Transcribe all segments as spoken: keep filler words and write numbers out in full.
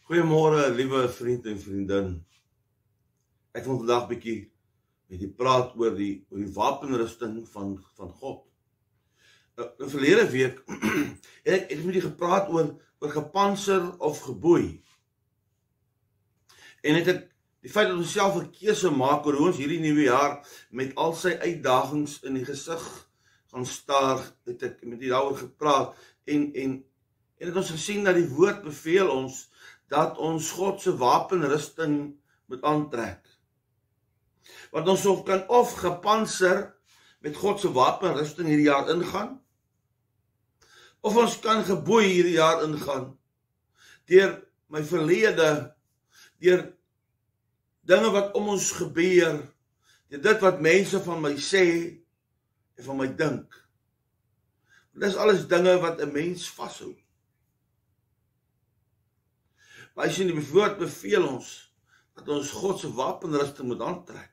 Goeiemôre, liewe vriend en vriendin. Ek wil vandag 'n bietjie met u praat oor die oor die wapenrusting van van God. Nou, in verlede week het ek het met u gepraat oor oor gepanser of geboei. En het ek die feit dat ons self 'n keuse maak oor hoe ons hierdie nuwe jaar met al sy uitdagings in die gesig gaan staar, het ek met u daaroor gepraat en en en het ons gesien dat die woord beveel ons dat ons God se wapenrusting moet aantrek. Want ons of kan of gepanser met God se wapenrusting hierdie jaar ingaan, of ons kan geboei hierdie jaar ingaan, deur my verlede, deur dinge wat om ons gebeur, deur dit wat mense van my sê, en van my dink. Dit is alles dinge wat 'n mens vashou. Maar as jy in die woord beveel ons, dat ons God se wapenrusting moet aantrek.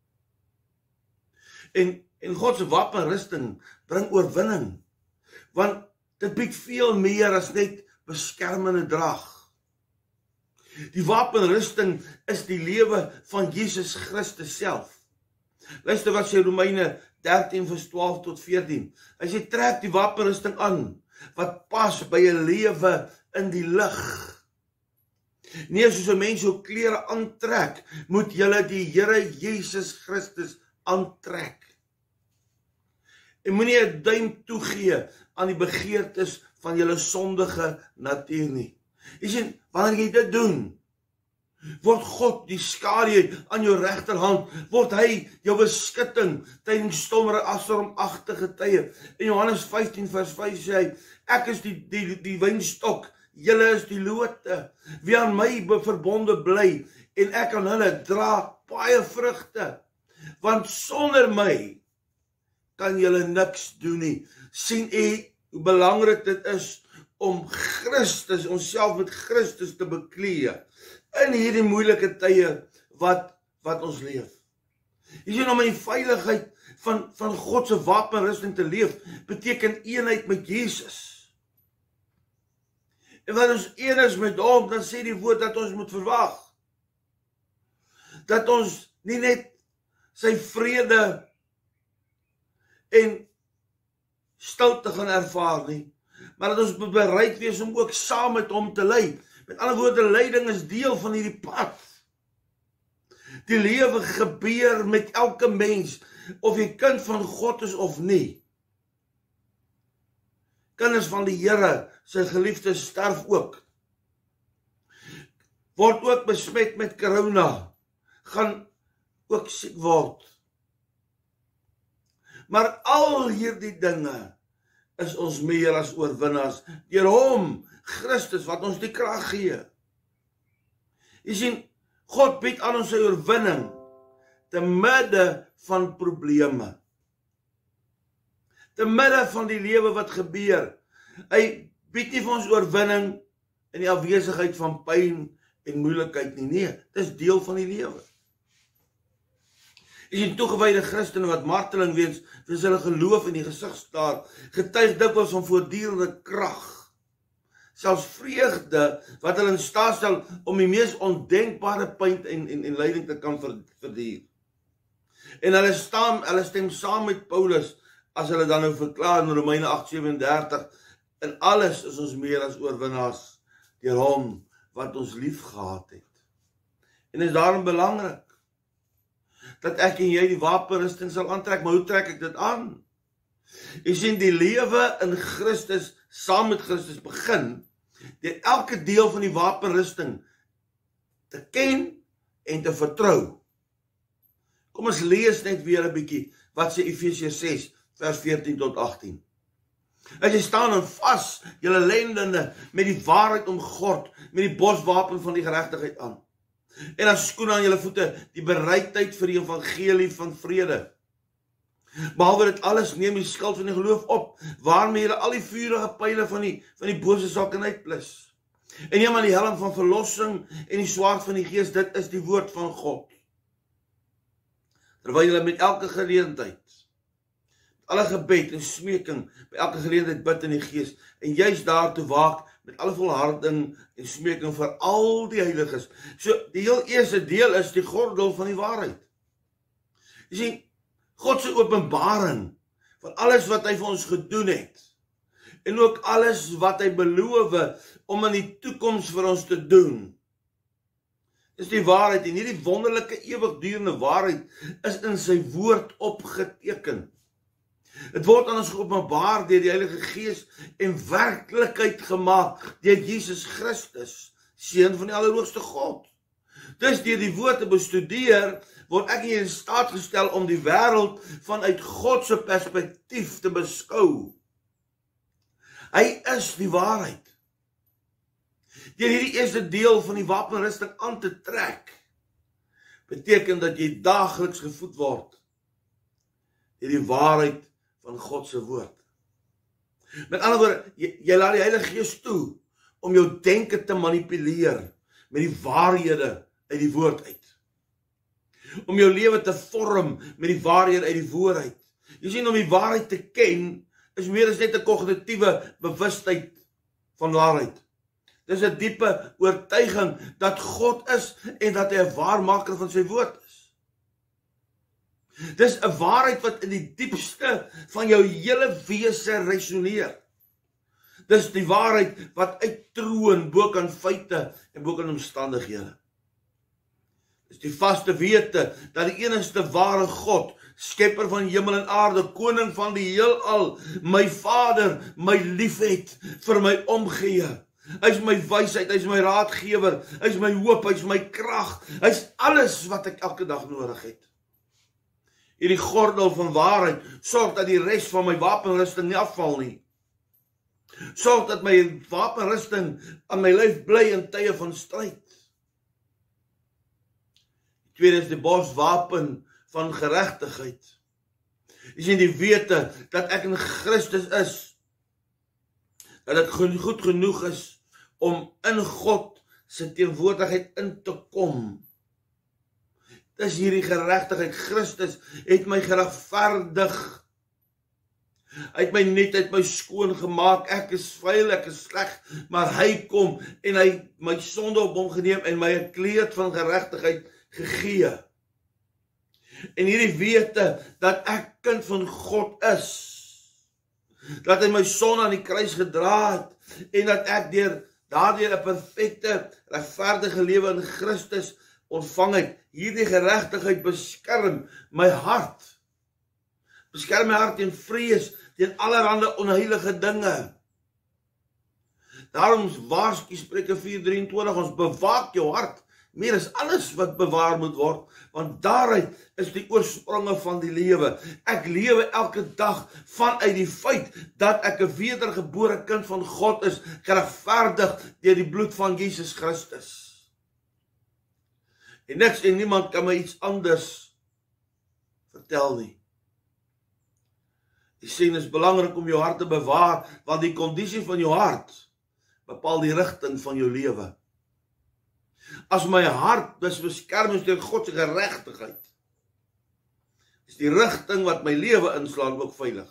En, en God se wapenrusting bring oorwinning, want dit bied veel meer as net beskermende drag. Die wapenrusting is die lewe van Jesus Christus self. Luister wat sê Romeine dertien vers twaalf tot veertien. Hy sê trek die wapenrusting aan, wat pas by 'n lewe in die lig. Nee, soos 'n mens jou klere aantrek, moet julle die Here Jesus Christus aantrek. En moenie 'n duim toegee aan die begeertes van julle sondige natuur nie. Jy sien, wanneer jy dit doen, word God die skadu aan jou regterhand, word hy jou beskutting tydens stommere stormagtige tye. In Johannes vyftien vers vyf sê hy, ek is die, die, die wynstok, julle is die lote, wie aan my verbonde bly, en ek aan hulle dra baie vrugte, want sonder my kan julle niks doen nie. Sien u hoe belangrik dit is om Christus, onsself met Christus te bekleë in hierdie moeilike tye wat, wat ons leef. Jy sien, om in die veiligheid van, van God se wapenrusting te leef, beteken eenheid met Jesus. En wat ons een is met hom, dan sê die woord dat ons moet verwag. Dat ons nie net sy vrede en stilte gaan ervaar nie, maar dat ons bereid wees om ook saam met hom te lei. Met ander woorde, leiding is deel van hierdie pad. Die lewe gebeur met elke mens, of jy kind van God is of nie. Kinders van die Here, sy geliefdes sterf ook. Word ook besmet met corona, gaan ook siek word. Maar al hierdie dinge is ons meer as oorwinnaars deur hom, Christus, wat ons die krag gee. Jy sien, God bied aan ons sy oorwinning te midde van probleme. Te midde van die lewe wat gebeur. Hy bied nie vir ons oorwinning in die afwesigheid van pyn en moeilikheid nie. Nee, dit is deel van die lewe. Jy sien, toegewyde Christene wat marteling weens weens hulle geloof in die gesig staar, getuig dikwels van voortdurende krag, selfs vreugde wat hulle in staat stel om die mees ondenkbare pyn en, en, en lyding te kan verduur. En hulle staan, hulle stem saam met Paulus as hulle dan nou verklaar in Romeine agt sewendertig, in alles is ons meer as oorwinnaars deur hom wat ons lief gehad het. En is daarom belangrik dat ek en jy die wapenrusting sal aantrek, maar hoe trek ek dit aan? Jy sien, die lewe in Christus, saam met Christus begin, deur elke deel van die wapenrusting te ken en te vertrou. Kom ons lees net weer 'n bietjie, wat sê Efesiërs ses, vers veertien tot agtien. As jy staan en vas, julle lendene, met die waarheid omgord, met die borswapen van die geregtigheid aan. En as skoene aan julle voete, die bereidheid vir die evangelie van vrede. Behalwe dit alles, neem die skild van die geloof op, waarmee julle al die vurige pyle van die, van die bose sal kan uitblus. En neem aan die helm van verlossing en die swaard van die gees, dit is die woord van God. Terwyl julle met elke geleentheid, alle gebed en smeking, by elke geleentheid bid in die gees, en juist daartoe waak met alle volharding en smeking vir al die heiliges. So, die heel eerste deel is die gordel van die waarheid. Jy sien, God se openbaring van alles wat hy vir ons gedoen het, en ook alles wat hy beloof om in die toekoms vir ons te doen, is die waarheid, en hierdie wonderlike ewigdurende waarheid is in sy woord opgeteken. Het word aan ons geopenbaar deur die Heilige Gees en werklikheid gemaak deur Jesus Christus, Seun van die Allerhoogste God. Dus deur die woord te bestudeer, word ek hier in staat gestel om die wêreld vanuit God se perspektief te beskou. Hy is die waarheid. Deur hierdie eerste deel van die wapenrusting aan te trek, beteken dat jy daagliks gevoed word deur die waarheid van God se woord. Met ander woorde, jy, jy laat die Heilige Gees toe om jou denke te manipuleer met die waarhede uit die woord uit. Om jou lewe te vorm met die waarhede uit die woord uit. Jy sien, om die waarheid te ken, is meer as net 'n kognitiewe bewustheid van waarheid. Dis 'n diepe oortuiging dat God is en dat hy 'n waarmaker van sy woord is. Dis 'n waarheid wat in die diepste van jou hele wese resoneer. Dis die waarheid wat uittroon bo kan feite en bo kan omstandighede. Dis die vaste wete dat die enigste ware God, skepper van hemel en aarde, koning van die heelal, my Vader, my liefhet, vir my omgee. Hy is my wysheid, hy is my raadgewer, hy is my hoop, hy is my krag, hy is alles wat ek elke dag nodig het. Hierdie gordel van waarheid sorg dat die res van my wapenrusting nie afval nie. Sorg dat my wapenrusting aan my lyf bly in tye van stryd. Tweede is die borswapen van geregtigheid. Jy sien die wete dat ek in Christus is, dat dit goed genoeg is om in God se teenwoordigheid in te kom. Dis hierdie geregtigheid. Christus het my geregverdig. Hy het my net uit my skoon gemaak. Ek is vuil, ek is sleg, maar hy kom en hy het my sonde op hom geneem en my 'n kleed van geregtigheid gegee. En hierdie wete dat ek kind van God is, dat hy my sonde aan die kruis gedra het en dat ek deur daardeur 'n perfekte, regverdige lewe in Christus ontvang het. Hierdie geregtigheid beskerm my hart. Beskerm my hart teen vrees, teen allerhande onheilige dinge. Daarom waarsku Spreuke vier drieëntwintig, ons bewaak jou hart meer as alles wat bewaar moet word, want daaruit is die oorspronge van die lewe. Ek lewe elke dag vanuit die feit dat ek 'n wedergebore kind van God is, geregverdig deur die bloed van Jesus Christus. En niks en niemand kan my iets anders vertel nie. Die sien is belangrik om jou hart te bewaar, want die kondisie van jou hart bepaal die rigting van jou lewe. As my hart dus beskerm is deur God se geregtigheid, is die rigting wat my lewe inslaan ook veilig.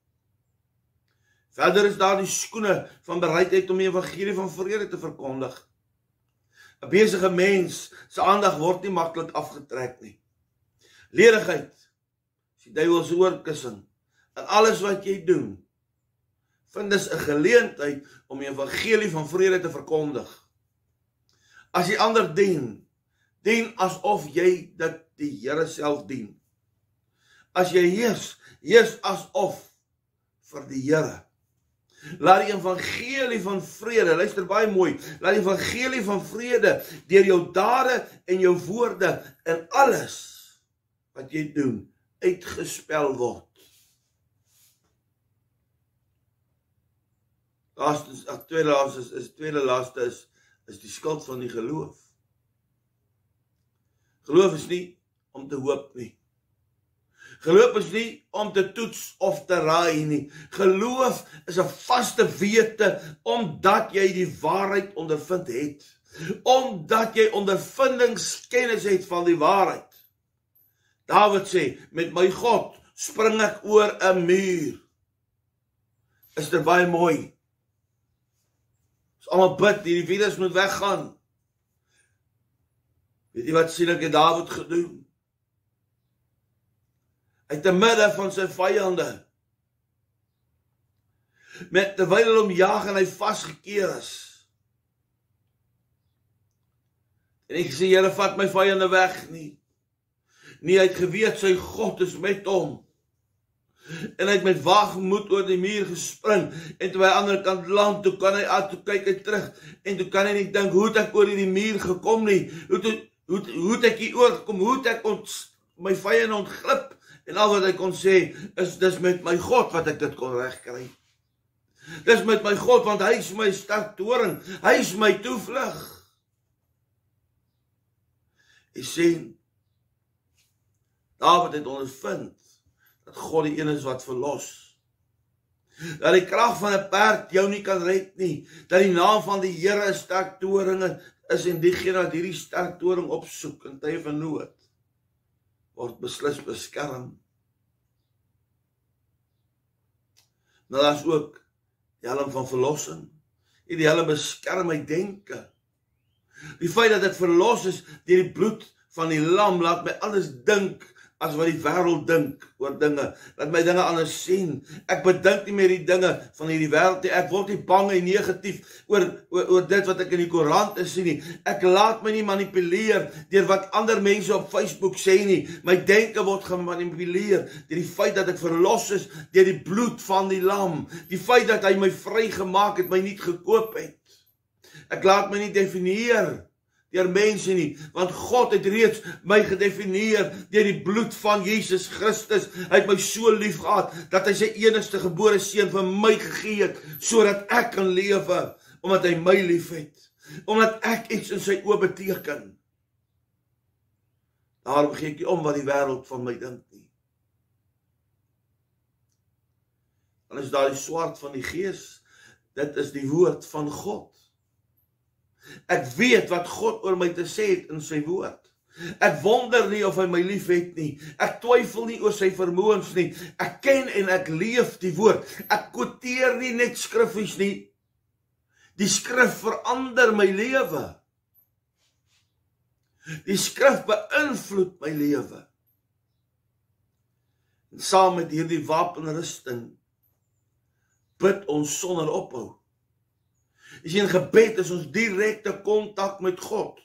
Verder is daar die skoene van bereidheid om die evangelie van vrede te verkondig. 'n Besige mens se aandag word nie maklik afgetrek nie. Ledigheid is die duiwel se oorkussing. En alles wat jy doen, vind dis 'n geleentheid om die evangelie van vrede te verkondig. As jy ander dien, dien asof jy dit die Here self dien. As jy heers, heers asof vir die Here. Laat die evangelie van vrede, luister baie mooi, laat die evangelie van vrede deur jou dade en jou woorde en alles wat jy doen, uitgespel word. Laaste, tweede laaste is, is tweede laaste is is die skuld van die geloof. Geloof is nie om te hoop nie. Geloof is nie om te toets of te raai nie. Geloof is 'n vaste wete omdat jy die waarheid ondervind het. Omdat jy ondervindingskennis het van die waarheid. Dawid sê, met my God spring ek oor 'n muur. Is dit baie mooi? Ons almal bid, hierdie virus moet weggaan. Weet jy wat sienlike Dawid gedoen? Uit die midde van sy vyande, met terwyl hulle hom jag en hy vasgekeer is. En ek sê, Here, vat my vyande weg nie. Nie, hy het geweet, sy God is met hom. En hy het met waagmoed oor die muur gespring, en toe by die ander kant land, toe kan hy, toe kyk hy terug, en toe kan hy nie dink, hoe het ek oor die muur gekom nie, hoe, toe, hoe, hoe het ek hier oorgekom, hoe het ek ont, my vyande ontglip, en al wat hy kon sê, is, dis met my God wat ek dit kon regkry. Dis met my God, want hy is my sterk toring, hy is my toevlug. Jy sien, Dawid het ondervind, dat God die een is wat verlos. Dat die krag van 'n perd jou nie kan red nie, dat die naam van die Here 'n sterk toring is, en diegene wat hierdie sterk toring opsoek in tye van nood, word beslis beskerm. Nou daar is ook die helm van verlossing. Die helm beskerm my denke. Die feit dat dit verlos is deur die bloed van die lam, laat my anders dink as wat die wêreld dink oor dinge. Laat my dinge anders sien. Ek bedink nie meer die dinge van hierdie wêreld nie. Ek word nie bang en negatief oor, oor, oor dit wat ek in die koerante sien nie. Ek laat my nie manipuleer deur wat ander mense op Facebook sê nie. My denke word gemanipuleer deur die feit dat ek verlos is deur die bloed van die lam. Die feit dat hy my vrygemaak het, my nie gekoop het. Ek laat my nie definieer deur mense nie, want God het reeds my gedefinieer deur die bloed van Jesus Christus. Hy het my so lief gehad, dat hy sy enigste gebore seun vir my gegee het, sodat ek kan lewe, omdat hy my lief het, omdat ek iets in sy oë beteken. Daarom gee ek nie om wat die wêreld van my dink nie. Dan is daar die swaard van die Gees, dit is die woord van God. Ek weet wat God oor my te sê het in sy woord. Ek wonder nie of hy my lief het nie. Ek twyfel nie oor sy vermoëns nie. Ek ken en ek leef die woord. Ek quoteer nie net skriffies nie. Die skrif verander my lewe. Die skrif beïnvloed my lewe. En saam met hierdie wapenrusting bid ons sonder ophou. As jy in gebed is ons direkte kontak met God.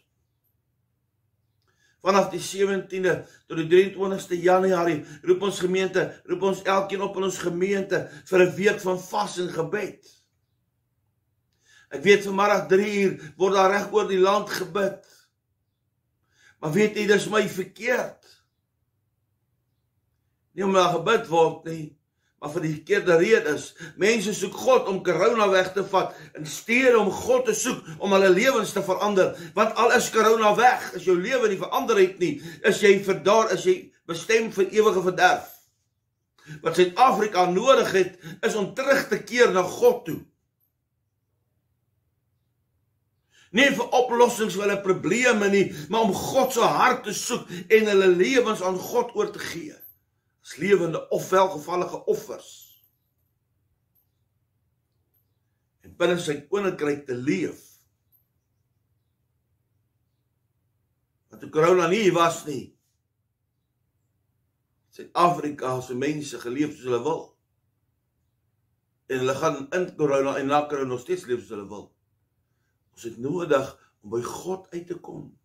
Vanaf die sewentiende tot die drieëntwintigste Januarie roep ons gemeente, roep ons elkeen op in ons gemeente vir 'n week van vas en gebed. Ek weet vanmiddag drie uur word daar reg oor die land gebid. Maar weet jy, dis my verkeerd. Nie omdat daar gebid word nie, maar vir die verkeerde redes. Mense soek God om corona weg te vat, en stede om God te soek om hulle lewens te verander. Want al is corona weg, as jou lewe nie verander het nie, is jy verdaar, is jy bestem vir ewige verderf. Wat Suid-Afrika nodig het, is om terug te keer na God toe. Nie vir oplossings vir hulle probleme nie, maar om God se hart te soek en hulle lewens aan God oor te gee. As lewende of welgevallige offers. En binne sy koninkryk te leef. Want toe corona nie was nie, Suid-Afrika se mense geleef soos hulle wil. En hulle gaan in corona en na corona nog steeds leef soos hulle wil. Ons het nodig om by God uit te kom.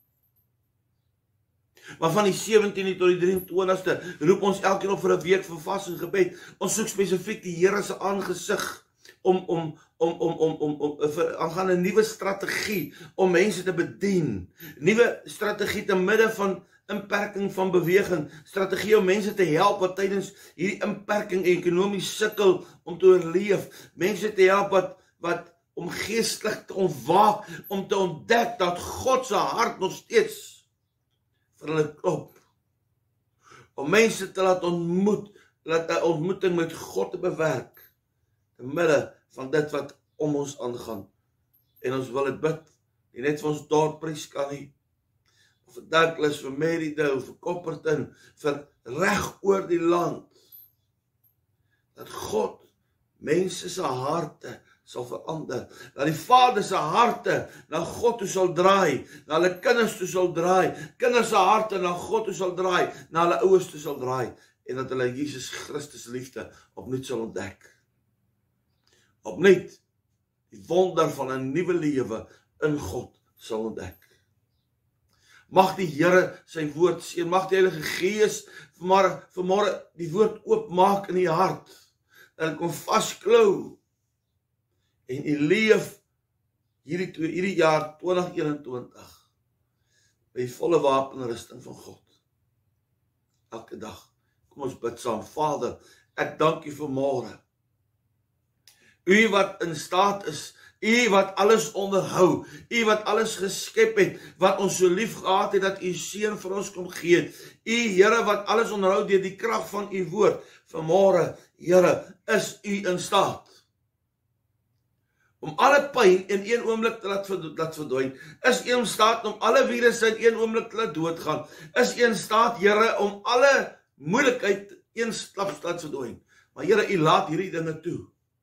Maar van die sewentiende tot die drieëntwintigste roep ons elkeen op vir 'n week van vas en gebed. Ons soek spesifiek die Here se aangesig om om om om om om om vir aangaan 'n nuwe strategie om mense te bedien. Nuwe strategie te midde van inperking van beweging, strategie om mense te help wat tydens hierdie inperking ekonomies sukkel om te oorleef. Mense te help wat wat om geestelik te ontwaak, om te ontdek dat God se hart nog steeds vir hulle klop. Om mense te laat ontmoet, laat 'n ontmoeting met God te bewerk, te midde van dit wat om ons aangaan. En ons wil dit bid, nie net vir ons dorpries kan nie, vir Douglas, vir Marydale, vir Copperton, vir reg oor die land, dat God mense se harte sal verander, dat die vader se harte na God toe sal draai, na hulle kinders toe sal draai, kinders se harte na God toe sal draai, na hulle ouers toe sal draai, en dat hulle Jesus Christus liefde opnuut sal ontdek. Opnuut die wonder van 'n nuwe lewe in God sal ontdek. Mag die Here sy woord seën, mag die Heilige Gees vanmôre vanmôre die woord oopmaak in die hart, dat ek kon vasklou en u leef hierdie, hierdie jaar twintig eenentwintig by die volle wapenrusting van God. Elke dag. Kom ons bid saam. Vader, ek dank u vanmôre. U wat in staat is, u wat alles onderhou, u wat alles geskep het, wat ons so lief gehad het, dat u seun vir ons kom gee het. U Here wat alles onderhou deur die krag van u woord. Vanmôre, Here, is u in staat om alle pyn in een oomblik te laat, laat verdwyn. Is u in staat om alle virusse in een oomblik te laat doodgaan. Is u in staat, Here, om alle moeilikheid een klap te laat verdwyn. Maar Here, u laat hierdie dinge toe.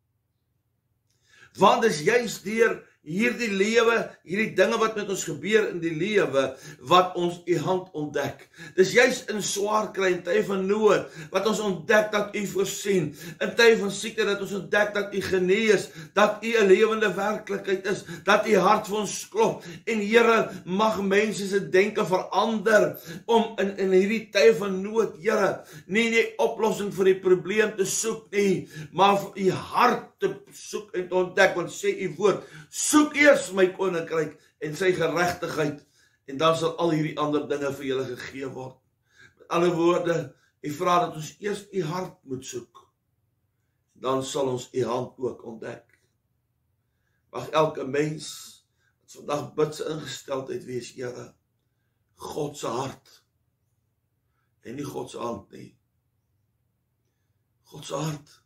Want dis juist deur hierdie lewe, hierdie dinge wat met ons gebeur in die lewe, wat ons u hand ontdek. Dis juist in swaar kry, in tye van nood, wat ons ontdek dat u voorsien. In tye van siekte, dat ons ontdek dat u genees, dat u 'n lewende werklikheid is, dat u hart vir ons klop. En Here, mag mense se denke verander, om in, in hierdie tye van nood, Here, nie die oplossing vir die probleem te soek nie, maar vir u hart te soek en te ontdek, want sê u woord, soek eers my koninkryk en sy geregtigheid, en dan sal al hierdie ander dinge vir julle gegee word. Met ander woorde, u vra dat ons eers u hart moet soek, dan sal ons u hand ook ontdek. Mag elke mens wat vandag bid se ingesteldheid wees, Here, God se hart, en nie God se hand nie. God se hart.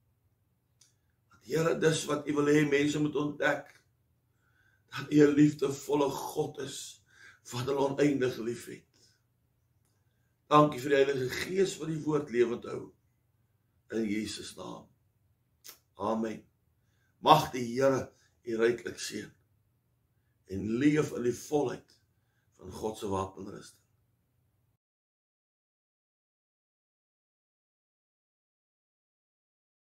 Here, dis wat u wil hê mense moet ontdek, dat u 'n liefdevolle God is, wat hulle oneindig lief het. Dankie vir die Heilige Gees wat die woord lewend hou, in Jesus naam. Amen. Mag die Here u ryklik seën, en leef in die volheid van God se wapenrusting.